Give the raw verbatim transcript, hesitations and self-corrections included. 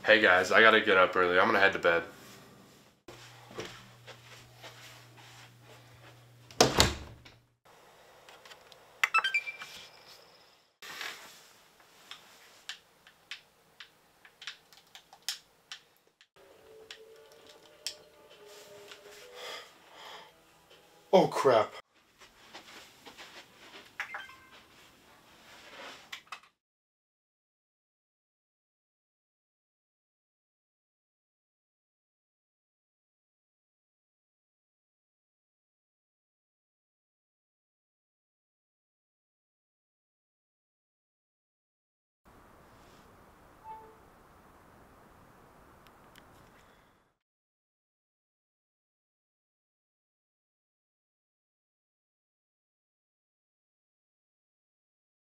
Hey guys, I gotta get up early. I'm gonna head to bed. Oh crap.